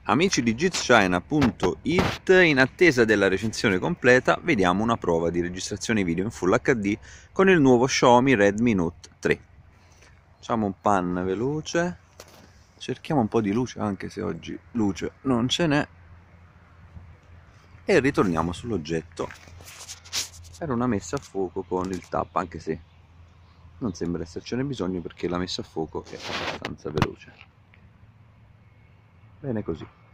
Amici di JITschina.it, in attesa della recensione completa, vediamo una prova di registrazione video in Full HD con il nuovo Xiaomi Redmi Note 3. Facciamo un pan veloce, cerchiamo un po' di luce anche se oggi luce non ce n'è, e ritorniamo sull'oggetto. Era una messa a fuoco con il tap, anche se non sembra essercene bisogno perché la messa a fuoco è abbastanza veloce. Bene così.